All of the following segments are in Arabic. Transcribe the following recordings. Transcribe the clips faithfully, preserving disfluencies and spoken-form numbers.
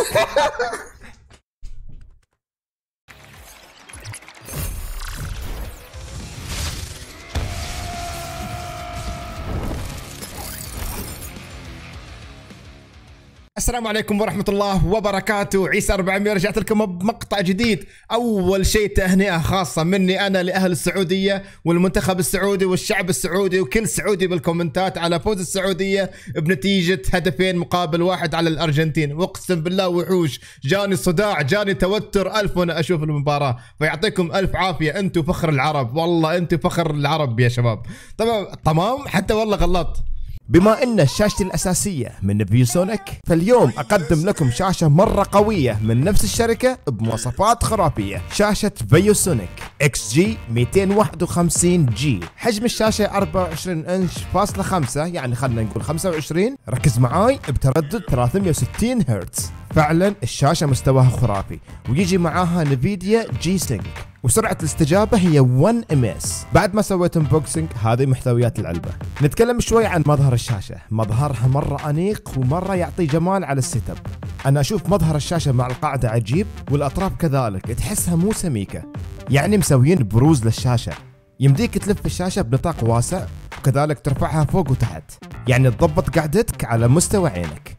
السلام عليكم ورحمة الله وبركاته. عيسى أربعمية رجعت لكم بمقطع جديد. أول شيء تهنئة خاصة مني أنا لأهل السعودية والمنتخب السعودي والشعب السعودي وكل سعودي بالكومنتات على فوز السعودية بنتيجة هدفين مقابل واحد على الأرجنتين. واقسم بالله وحوش، جاني صداع، جاني توتر ألف وأنا أشوف المباراة. فيعطيكم ألف عافية، أنتم فخر العرب، والله أنتم فخر العرب يا شباب. تمام تمام حتى والله غلطت. بما ان شاشتي الاساسيه من فيوسونيك، فاليوم اقدم لكم شاشه مره قويه من نفس الشركه بمواصفات خرافيه. شاشه فيوسونيك اكس جي مئتين وواحد وخمسين جي. حجم الشاشه أربعة وعشرين انش فاصلة خمسة، يعني خلينا نقول خمسة وعشرين. ركز معاي، بتردد ثلاثمئة وستين هرتز. فعلا الشاشه مستواها خرافي، ويجي معاها نفيديا جي سينك، وسرعة الاستجابة هي واحد ام اس. بعد ما سويت انبوكسنج هذه محتويات العلبة. نتكلم شوي عن مظهر الشاشة. مظهرها مرة أنيق ومرة يعطي جمال على السيت اب. أنا أشوف مظهر الشاشة مع القاعدة عجيب، والأطراف كذلك تحسها مو سميكة، يعني مسويين بروز للشاشة. يمديك تلف الشاشة بنطاق واسع، وكذلك ترفعها فوق وتحت، يعني تضبط قعدتك على مستوى عينك.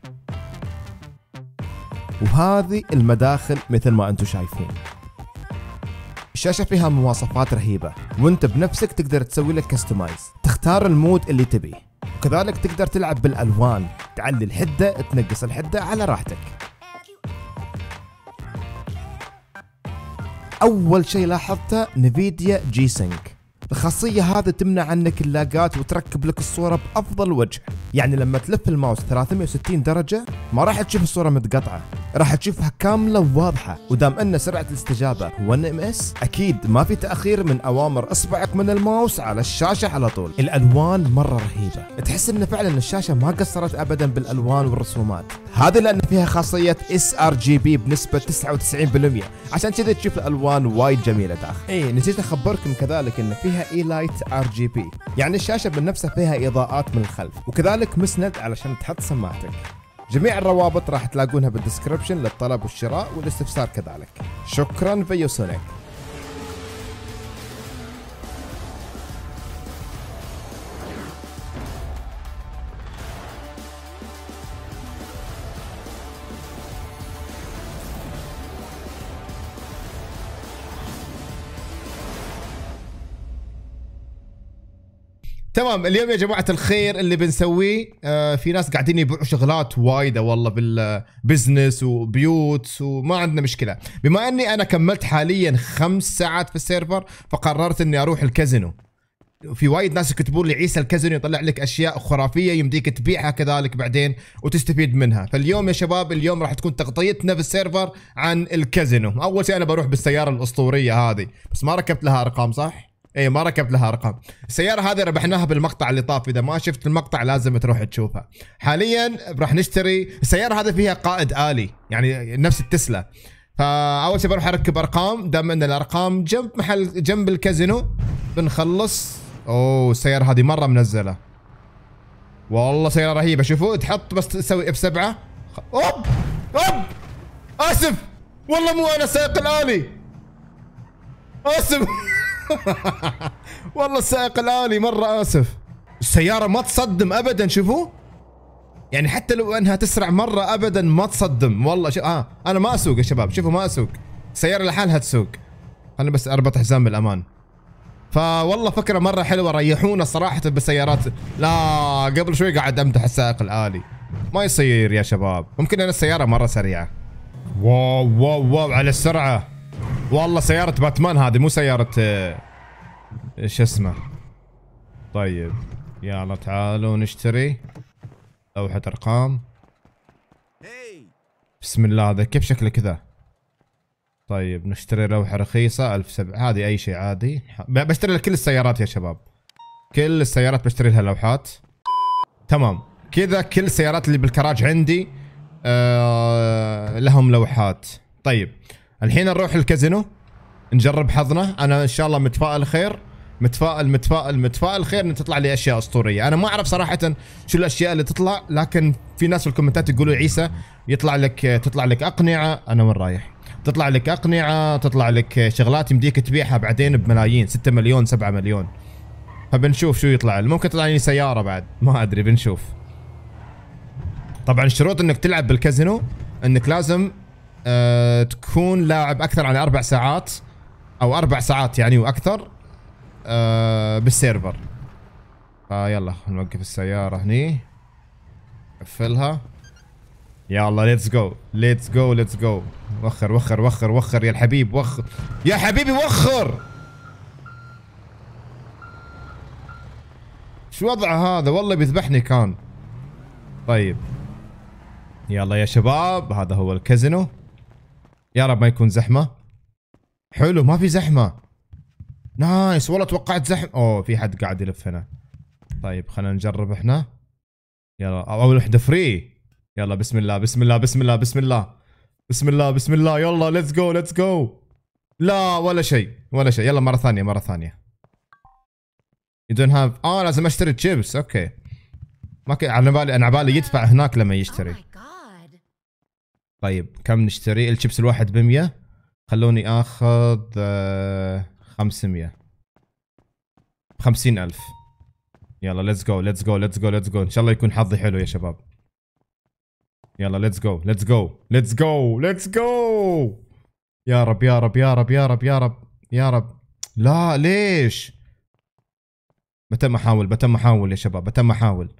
وهذه المداخل مثل ما أنتم شايفين. الشاشة فيها مواصفات رهيبة، وانت بنفسك تقدر تسوي لك كستمايز، تختار المود اللي تبيه، وكذلك تقدر تلعب بالالوان، تعلي الحدة، تنقص الحدة على راحتك. اول شيء لاحظته نفيديا جي سينك. الخاصية هذه تمنع عنك اللاجات وتركب لك الصورة بأفضل وجه، يعني لما تلف الماوس ثلاثمئة وستين درجة ما راح تشوف الصورة متقطعة، راح تشوفها كاملة وواضحة. ودام ان سرعة الاستجابة واحد ام اس، اكيد ما في تأخير من اوامر اصبعك من الماوس على الشاشة على طول. الالوان مرة رهيبة، تحس ان فعلا الشاشة ما قصرت ابدا بالالوان والرسومات. هذا لان فيها خاصية اس ار جي بي بنسبة تسعة وتسعين بالمئة، عشان كذا تشوف الالوان وايد جميلة داخل. اي نسيت اخبركم كذلك ان فيها اي لايت ار جي بي، يعني الشاشة بنفسها فيها اضاءات من الخلف، وكذلك مسند علشان تحط سماعتك. جميع الروابط راح تلاقونها بالدسكربشن للطلب والشراء والاستفسار كذلك. شكرا فيوسونيك. تمام، اليوم يا جماعة الخير اللي بنسويه، آه في ناس قاعدين يبيعوا شغلات وايدة والله بالبزنس وبيوت، وما عندنا مشكلة. بما اني انا كملت حاليا خمس ساعات في السيرفر، فقررت اني اروح الكازينو. في وايد ناس يكتبون لي عيسى الكازينو يطلع لك اشياء خرافية يمديك تبيعها كذلك بعدين وتستفيد منها. فاليوم يا شباب، اليوم راح تكون تغطيتنا في السيرفر عن الكازينو. اول شيء انا بروح بالسيارة الاسطورية هذه، بس ما ركبت لها ارقام صح؟ ايه ما ركبت لها ارقام. السيارة هذه ربحناها بالمقطع اللي طاف، اذا ما شفت المقطع لازم تروح تشوفها. حاليا راح نشتري السيارة هذه، فيها قائد آلي يعني نفس التسلا. فاول شيء بروح اركب ارقام، دام ان الارقام جنب محل جنب الكازينو بنخلص. اوه السيارة هذه مرة منزلة والله، سيارة رهيبة. شوفوا تحط بس تسوي اف سبعة. اوب اوب اسف والله مو انا السائق الآلي، اسف والله السائق الآلي مرة آسف. السيارة ما تصدم أبدا، شوفوا يعني حتى لو أنها تسرع مرة أبدا ما تصدم والله. شو آه أنا ما أسوق يا شباب، شوفوا ما أسوق، السيارة لحالها تسوق. خليني بس أربط حزام الأمان. فوالله فكرة مرة حلوة، ريحونا صراحة بالسيارات. لا قبل شوي قاعد أمدح السائق الآلي، ما يصير يا شباب. ممكن أنا السيارة مرة سريعة. واو واو واو على السرعة والله. سيارة باتمان هذه مو سيارة ايش اسمه. طيب يلا تعالوا نشتري لوحة ارقام. بسم الله، هذا كيف شكله كذا؟ طيب نشتري لوحة رخيصة ألف وسبعمية، هذه اي شيء عادي. بشتري لكل السيارات يا شباب، كل السيارات بشتري لها لوحات. تمام كذا كل السيارات اللي بالكراج عندي آه لهم لوحات. طيب الحين نروح الكازينو نجرب حظنا. انا ان شاء الله متفائل خير، متفائل متفائل متفائل خير ان تطلع لي اشياء اسطوريه. انا ما اعرف صراحه شو الاشياء اللي تطلع، لكن في ناس في الكومنتات يقولوا عيسى يطلع لك تطلع لك اقنعه. انا وين رايح؟ تطلع لك اقنعه، تطلع لك شغلات يمديك تبيعها بعدين بملايين، ستة مليون سبعة مليون. فبنشوف شو يطلع. ممكن تطلع لي سياره بعد، ما ادري، بنشوف. طبعا الشروط انك تلعب بالكازينو انك لازم أه تكون لاعب اكثر عن اربع ساعات او اربع ساعات يعني واكثر أه بالسيرفر. فيلا نوقف السيارة هني، قفلها. يلا ليتس جو ليتس جو ليتس جو. وخر وخر وخر وخر يا الحبيب، وخر يا حبيبي وخر. شو وضعه هذا؟ والله بيذبحني كان. طيب يلا يا شباب، هذا هو الكازينو. يا رب ما يكون زحمة. حلو ما في زحمة. نايس والله، توقعت زحمة. اوه في حد قاعد يلف هنا. طيب خلينا نجرب احنا. يلا اول وحدة فري. يلا بسم الله بسم الله بسم الله بسم الله بسم الله بسم الله. يلا ليتس جو ليتس جو. لا ولا شيء ولا شيء. يلا مرة ثانية مرة ثانية. You don't have اه لازم اشتري تشيبس. اوكي ما كان على بالي، انا على بالي يدفع هناك لما يشتري. طيب كم نشتري؟ الشيبس الواحد ب مية. خلوني اخذ آه خمسمية. خمسين ألف. يلا ليتس جو ليتس جو ليتس جو ليتس جو. ان شاء الله يكون حظي حلو يا شباب. يلا ليتس جو ليتس جو ليتس جو ليتس جو. يا رب يا رب يا رب يا رب يا رب يا رب. لا ليش؟ بتم احاول بتم احاول يا شباب، بتم احاول.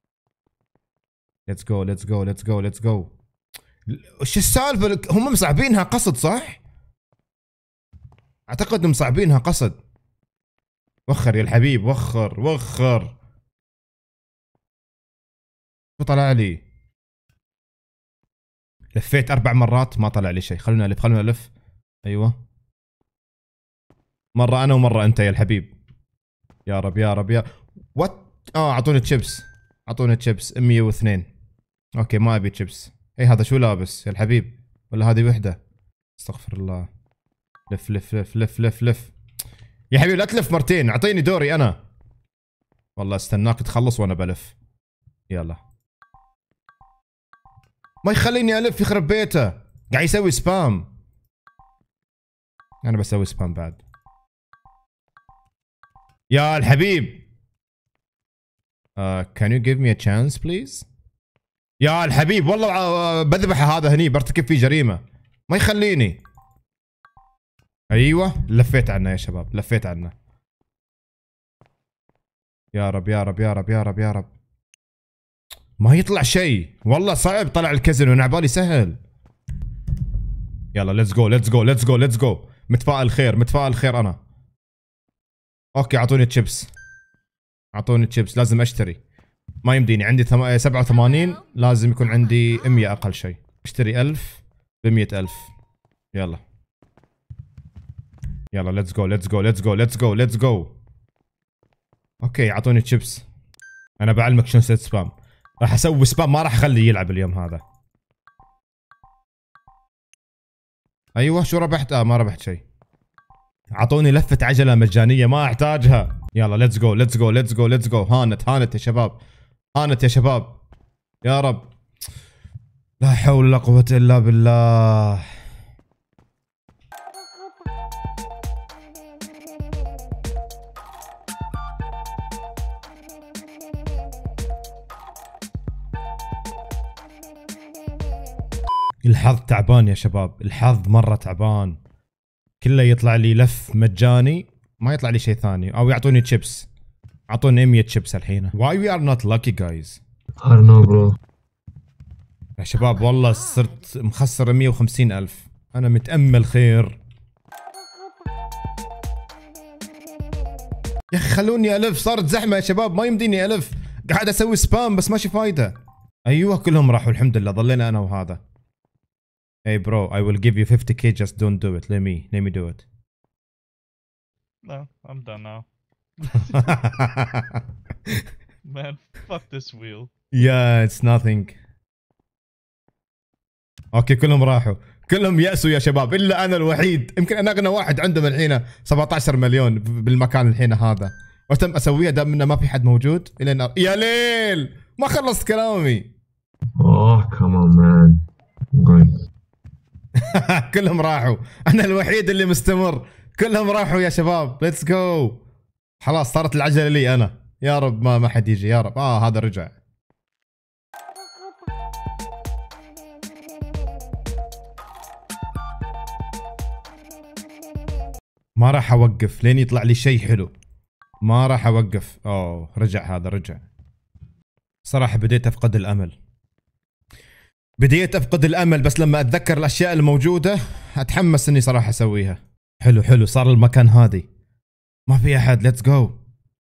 ليتس جو ليتس جو ليتس جو ليتس جو. ايش السالفه؟ هم مصعبينها قصد صح؟ اعتقد انهم مصعبينها قصد. وخر يا الحبيب وخر وخر. شو طلع لي؟ لفيت اربع مرات ما طلع لي شيء. خلونا الف خلونا الف. ايوه مره انا ومره انت يا الحبيب. يا رب يا رب يا وات. اه اعطوني تشيبس اعطوني تشيبس مية واثنين. اوكي ما ابي تشيبس. اي هذا شو لابس يا الحبيب؟ ولا هذه وحده؟ استغفر الله. لف لف لف لف لف لف يا حبيبي لا تلف مرتين، اعطيني دوري انا. والله استناك تخلص وانا بلف. يلا ما يخليني الف يخرب بيته، قاعد يسوي سبام. انا بسوي سبام بعد يا الحبيب. uh, can you give me a chance please؟ يا الحبيب والله بذبح هذا هني، برتكب فيه جريمة ما يخليني. ايوه لفيت عنه يا شباب لفيت عنه. يا رب يا رب يا رب يا رب يا رب. ما يطلع شيء والله صعب. طلع الكازينو انا عبالي سهل. يلا ليتس جو ليتس جو ليتس جو ليتس جو. متفائل خير متفائل خير انا. اوكي اعطوني تشيبس اعطوني تشيبس. لازم اشتري، ما يمديني عندي ثم... سبعة وثمانين. لازم يكون عندي مية اقل شيء. اشتري ألف بمية ألف. يلا يلا ليتس جو ليتس جو ليتس جو ليتس جو ليتس جو. اوكي اعطوني تشيبس. انا بعلمك شلون اسوي سبام. راح اسوي سبام ما راح اخليه يلعب اليوم هذا. ايوه شو ربحت؟ اه ما ربحت شيء. اعطوني لفة عجلة مجانية ما احتاجها. يلا ليتس جو ليتس جو ليتس جو ليتس جو. هانت هانت يا شباب هانت يا شباب. يا رب لا حول ولا قوة الا بالله. الحظ تعبان يا شباب، الحظ مرة تعبان. كله يطلع لي لف مجاني ما يطلع لي شيء ثاني، او يعطوني تشيبس. اعطوني مية تشيبس الحين. Why we are not lucky guys؟ I don't know bro. يا شباب والله صرت مخسر مية وخمسين ألف. انا متأمل خير. يا اخي خلوني الف، صارت زحمة يا شباب ما يمديني الف. قاعد اسوي سبام بس ماشي فايدة. ايوه كلهم راحوا الحمد لله، ضلينا انا وهذا. Hey bro, I will give you fifty K, just don't do it. Let me, let me do it. No, I'm done now. Man, fuck this wheel. Yeah, it's nothing. اوكي كلهم راحوا كلهم يأسوا يا شباب الا انا الوحيد. يمكن انا اغنى واحد عندهم الحين سبعة عشر مليون بالمكان الحين هذا، وتم اسويها دام انه ما في حد موجود الين أر... يا ليل ما خلصت كلامي. اوه كمان مان. كلهم راحوا، انا الوحيد اللي مستمر. كلهم راحوا يا شباب. ليتس جو. خلاص صارت العجله لي انا. يا رب ما ما حد يجي يا رب. اه هذا رجع. ما راح اوقف لين يطلع لي شيء حلو. ما راح اوقف. اوه رجع هذا رجع. صراحه بديت افقد الامل. بديت افقد الامل بس لما اتذكر الاشياء الموجوده اتحمس اني صراحه اسويها. حلو حلو صار المكان هادي. ما في احد. ليتس جو.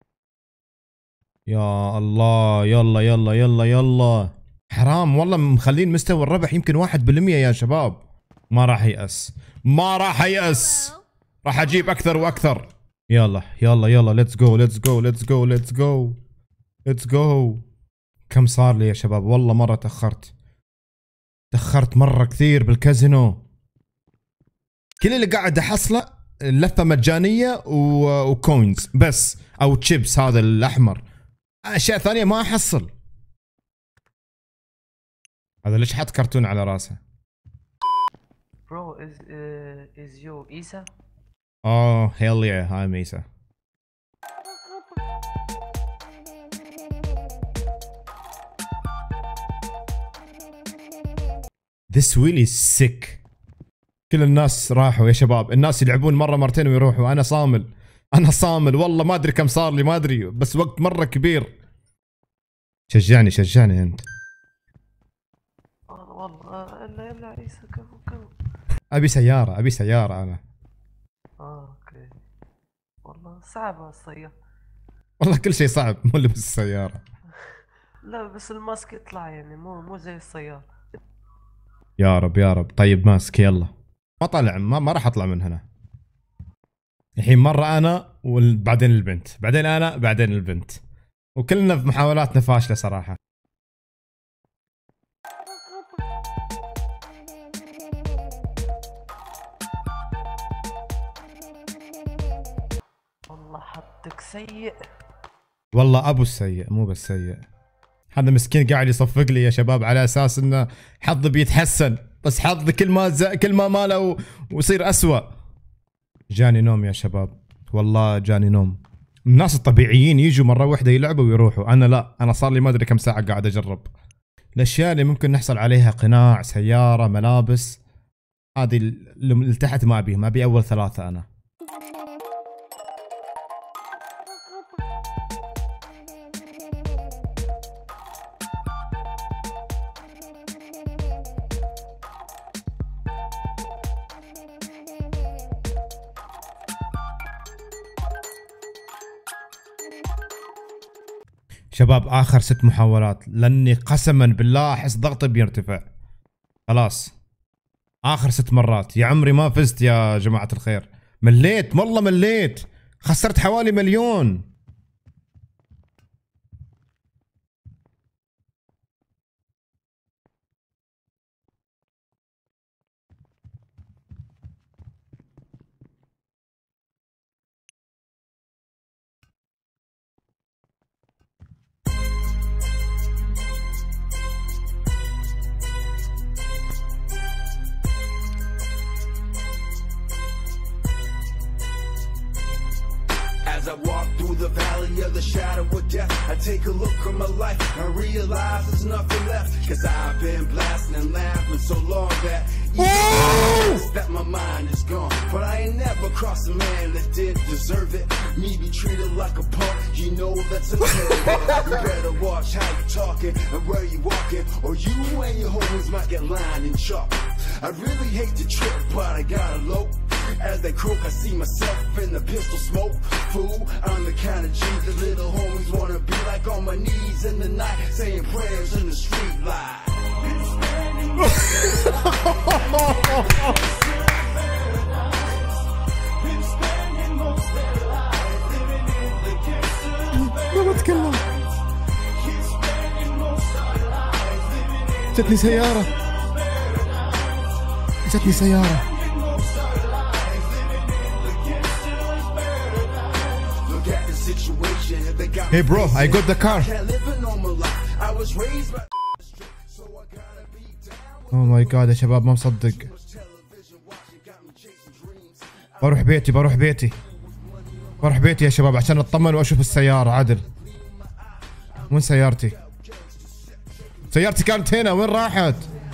يا الله يلا يلا يلا يلا. حرام والله مخلين مستوى الربح يمكن واحد بالمية يا شباب. ما راح يأس. ما راح يأس. راح اجيب اكثر واكثر. يلا يلا يلا ليتس جو ليتس جو ليتس جو ليتس جو ليتس جو. كم صار لي يا شباب؟ والله مرة تأخرت. تأخرت مرة كثير بالكازينو. كل اللي قاعد احصله لفة مجانية و... وكوينز بس، او تشيبس هذا الاحمر. اشياء ثانية ما احصل. هذا ليش حط كرتون على راسه؟ Bro, is uh, is you Isa? Oh hell yeah, I'm Isa. This wheel is sick. كل الناس راحوا يا شباب. الناس يلعبون مرة مرتين ويروحوا. أنا صامل. أنا صامل والله ما أدري كم صار لي ما أدري بس وقت مرة كبير. شجعني شجعني أنت. والله لا لا عيسى كفو كفو. أبي سيارة أبي سيارة أنا. آه أوكي. والله صعبة السيارة. والله كل شيء صعب مو اللي بس السيارة. لا بس الماسك يطلع يعني مو مو زي السيارة. يا رب يا رب. طيب ماسك يلا. ما طلع ما, ما راح أطلع من هنا. الحين مرة أنا وبعدين البنت بعدين أنا بعدين البنت، وكلنا في محاولاتنا فاشلة صراحة. والله حظك سيء. والله ابو السيء مو بس سيء. هذا مسكين قاعد يصفق لي يا شباب على اساس انه حظي بيتحسن، بس حظي كل ما ز... كل ما ماله و... ويصير اسوء. جاني نوم يا شباب والله جاني نوم. الناس الطبيعيين يجوا مره واحده يلعبوا ويروحوا، انا لا انا صار لي ما ادري كم ساعه قاعد اجرب. الاشياء اللي ممكن نحصل عليها قناع، سياره، ملابس، هذه اللي تحت ما ابيهم، ابي اول ثلاثه انا. شباب اخر ست محاولات لاني قسما بالله احس ضغطي بيرتفع. خلاص اخر ست مرات. يا عمري ما فزت يا جماعة الخير. مليت والله مليت. خسرت حوالي مليون. As I walk through the valley of the shadow of death, I take a look at my life and realize there's nothing left. Cause I've been blasting and laughing so long that even that my mind is gone. But I ain't never crossed a man that didn't deserve it. Me be treated like a punk, you know that's a You better watch how you talking and where you walking, or you and your homies might get lined and chalk. I really hate to trip, but I gotta low. As they croak, I see myself in the pistol smoke. Fool, I'm the kind of G the little homies wanna be like, on my knees in the night, saying prayers in the street light. ما بتكلم. جتني سيارة. جتني سيارة. Hey bro, I got the car. Oh my god يا شباب ما مصدق. بروح بيتي بروح بيتي بروح بيتي يا شباب عشان اطمن واشوف السيارة عدل. وين سيارتي؟ سيارتي كانت هنا، وين راحت؟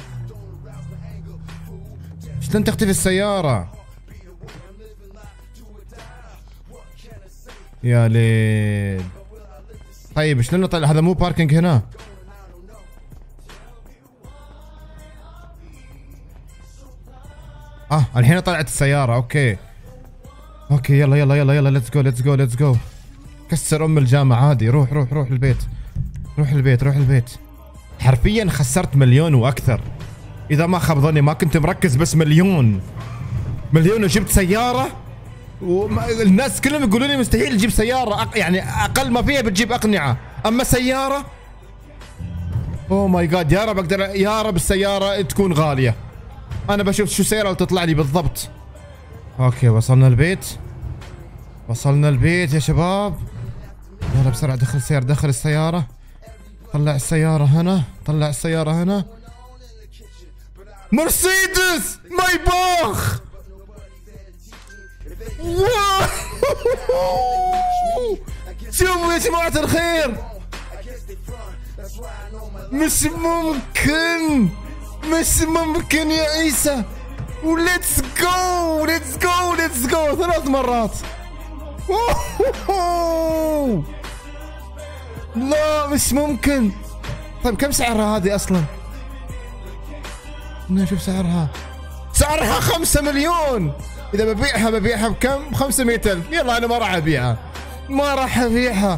شلون تختفي السيارة؟ يا ليل. طيب شلون نطلع؟ هذا مو باركينج هنا. اه الحين طلعت السيارة. اوكي اوكي يلا يلا يلا يلا ليتس جو ليتس جو ليتس جو. كسر ام الجامعة عادي. روح روح روح البيت روح البيت روح البيت. حرفيا خسرت مليون واكثر اذا ما خاب ظني. ما كنت مركز بس مليون مليون وجبت سيارة. والناس كلهم يقولون لي مستحيل تجيب سيارة أق... يعني اقل ما فيها بتجيب اقنعة، اما سيارة اوه ماي جاد. يا رب اقدر، يا رب السيارة تكون غالية. انا بشوف شو السيارة اللي تطلع لي بالضبط. اوكي وصلنا البيت وصلنا البيت يا شباب. يلا بسرعة دخل السيارة دخل السيارة. طلع السيارة هنا طلع السيارة هنا. مرسيدس ماي باخ. واو شوفوا يا جماعة الخير، مش ممكن مش ممكن يا عيسى. وليتس جو ليتس جو ليتس جو ثلاث مرات. لا مش ممكن. طيب كم سعرها هذه اصلا؟ نشوف سعرها. سعرها خمسة مليون. اذا ببيعها ببيعها بكم؟ خمسمية ألف. يلا انا ما راح ابيعها ما راح ابيعها.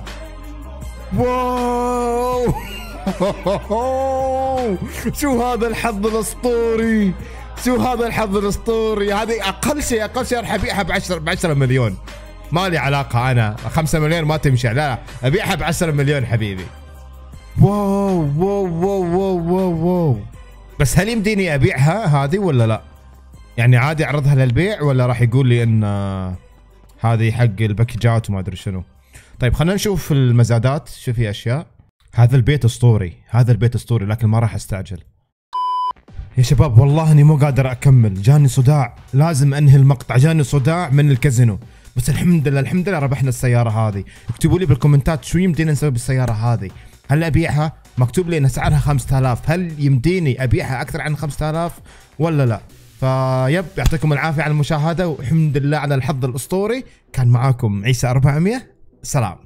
واو شو هذا الحظ الاسطوري، شو هذا الحظ الاسطوري. هذه اقل شيء اقل شيء راح ابيعها ب عشرة ب عشرة مليون. ما لي علاقة أنا خمسة مليون ما تمشي. لا أبيعها ب عشرة مليون حبيبي. واو واو واو واو واو واو. بس هل يمديني أبيعها هذه ولا لا؟ يعني عادي أعرضها للبيع ولا راح يقول لي إن هذه حق الباكجات وما أدري شنو؟ طيب خلينا نشوف المزادات. شو في أشياء. هذا البيت أسطوري هذا البيت أسطوري لكن ما راح أستعجل يا شباب. والله إني مو قادر أكمل. جاني صداع لازم أنهي المقطع. جاني صداع من الكازينو. بس الحمد لله الحمد لله ربحنا السيارة هذه. اكتبوا لي بالكومنتات شو يمدينا نسوي بالسيارة هذه. هل أبيعها؟ مكتوب لي إن سعرها خمسة آلاف. هل يمديني أبيعها أكثر عن خمسة آلاف ولا لا؟ فيب يعطيكم العافية على المشاهدة والحمد لله على الحظ الأسطوري. كان معاكم عيسى أربعمية. سلام.